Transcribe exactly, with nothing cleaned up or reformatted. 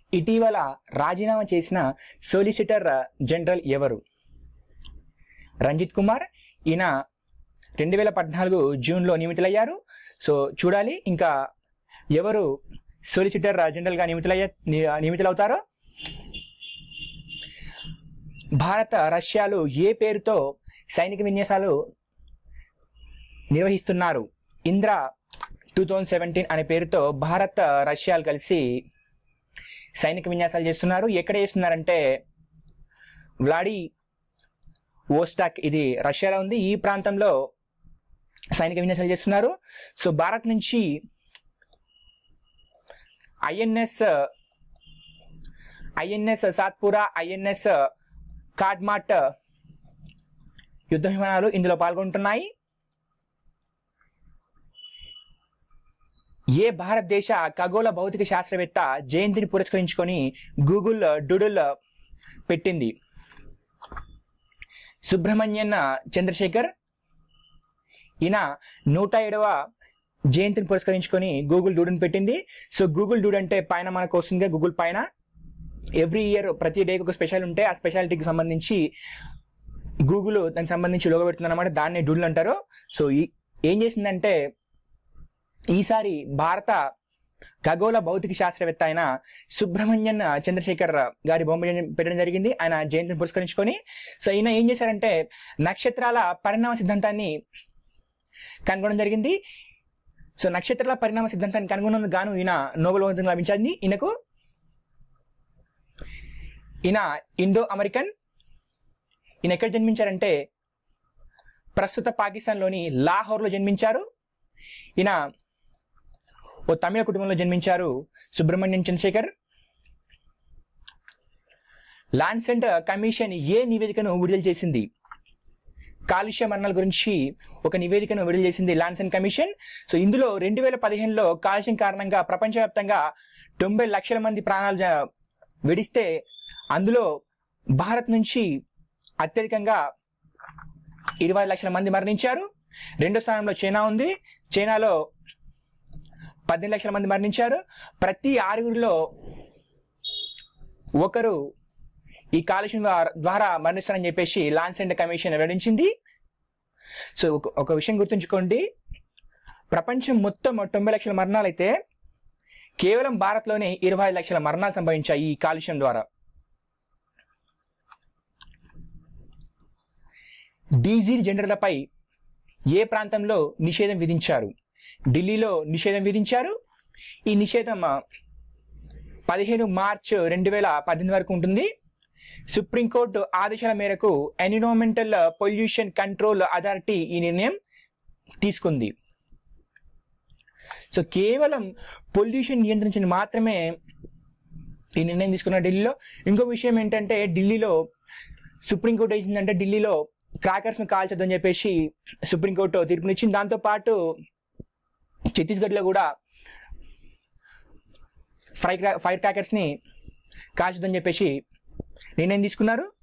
ఇటీవల రాజీనామా చేసిన సోలిసిటర్ జనరల్ ఎవరు? రంజిత్ కుమార్. ఈయన రెండు వేల పద్నాలుగు జూన్లో నియమితులయ్యారు. సో చూడాలి ఇంకా ఎవరు సోలిసిటర్ జనరల్గా నియమితులయ్యా నియమితులవుతారో. భారత రష్యాలు ఏ పేరుతో సైనిక విన్యాసాలు నిర్వహిస్తున్నారు? ఇంద్ర టూ థౌజండ్ సెవెంటీన్ అనే పేరుతో భారత్ రష్యాలు కలిసి సైనిక విన్యాసాలు చేస్తున్నారు. ఎక్కడ చేస్తున్నారంటే వ్లాడి వోస్టాక్, ఇది రష్యాలో ఉంది. ఈ ప్రాంతంలో సైనిక విన్యాసాలు చేస్తున్నారు. సో భారత్ నుంచి INS INS Satpura, INS Kadmatt యుద్ధ విమానాలు ఇందులో పాల్గొంటున్నాయి. ఏ భారతదేశ ఖగోళ భౌతిక శాస్త్రవేత్త జయంతిని పురస్కరించుకొని గూగుల్ డూడుల్ పెట్టింది? సుబ్రహ్మణ్యన్ చంద్రశేఖర్. ఈయన నూట ఏడవ జయంతిని పురస్కరించుకొని గూగుల్ డూడుని పెట్టింది. సో గూగుల్ డూడ్ అంటే పైన మనకు వస్తుంది గూగుల్ పైన ఎవ్రీ ఇయర్ ప్రతి డేకి ఒక స్పెషల్ ఉంటే ఆ స్పెషాలిటీకి సంబంధించి గూగుల్ దానికి సంబంధించి లోగో పెడుతుంది అనమాట. దాన్ని డూడుల్ అంటారు. సో ఏం చేసిందంటే ఈసారి భారత ఖగోళ భౌతిక శాస్త్రవేత్త అయిన సుబ్రహ్మణ్యన్ చంద్రశేఖర్ గారి బొమ్మ పెట్టడం జరిగింది ఆయన జయంతిని పురస్కరించుకొని. సో ఈయన ఏం చేశారంటే నక్షత్రాల పరిణామ సిద్ధాంతాన్ని కనుగొనడం జరిగింది. సో నక్షత్రాల పరిణామ సిద్ధాంతాన్ని కనుగొన్నందుకు గాను ఈయన నోబెల్ బహుమతి లభించింది ఈయనకు. ఈయన ఇండో అమెరికన్. ఈయన ఎక్కడ జన్మించారంటే ప్రస్తుత పాకిస్తాన్లోని లాహోర్లో జన్మించారు. ఈయన ఓ తమిళ కుటుంబంలో జన్మించారు సుబ్రహ్మణ్యం చంద్రశేఖర్. లాన్సెట్ కమిషన్ ఏ నివేదికను విడుదల చేసింది? కాలుష్య మరణాల గురించి ఒక నివేదికను విడుదల చేసింది లాన్సెట్ కమిషన్. సో ఇందులో రెండు వేల పదిహేనులో కాలుష్యం కారణంగా ప్రపంచవ్యాప్తంగా తొంభై లక్షల మంది ప్రాణాలు విడిస్తే అందులో భారత్ నుంచి అత్యధికంగా ఇరవై లక్షల మంది మరణించారు. రెండో స్థానంలో చైనా ఉంది. చైనాలో పద్దెనిమిది లక్షల మంది మరణించారు. ప్రతి ఆరుగురిలో ఒకరు ఈ కాలుష్యం ద్వారా మరణిస్తారని చెప్పేసి లాన్సెట్ కమిషన్ వెల్లడించింది. సో ఒక విషయం గుర్తుంచుకోండి, ప్రపంచం మొత్తం తొంభై లక్షల మరణాలు అయితే కేవలం భారత్లోనే ఇరవై లక్షల మరణాలు సంభవించాయి ఈ కాలుష్యం ద్వారా. డీజిల్ జెండర్లపై ఏ ప్రాంతంలో నిషేధం విధించారు? ఢిల్లీలో నిషేధం విధించారు. ఈ నిషేధం పదిహేను మార్చ్ రెండు వేల పద్దెనిమిది వరకు ఉంటుంది. సుప్రీంకోర్టు ఆదేశాల మేరకు ఎన్విరాన్మెంటల్ పొల్యూషన్ కంట్రోల్ అథారిటీ ఈ నిర్ణయం తీసుకుంది. సో కేవలం పొల్యూషన్ నియంత్రించని మాత్రమే ఈ నిర్ణయం తీసుకున్నారు ఢిల్లీలో. ఇంకో విషయం ఏంటంటే ఢిల్లీలో సుప్రీంకోర్టు వేసిందంటే ఢిల్లీలో క్రాకర్స్ను కాల్చొద్దని చెప్పేసి సుప్రీంకోర్టు తీర్పునిచ్చింది. దాంతోపాటు ఛత్తీస్గఢ్లో కూడా ఫైర్ ఫైర్ క్రాకర్స్ని కాల్చొద్దని చెప్పేసి నిర్ణయం తీసుకున్నారు.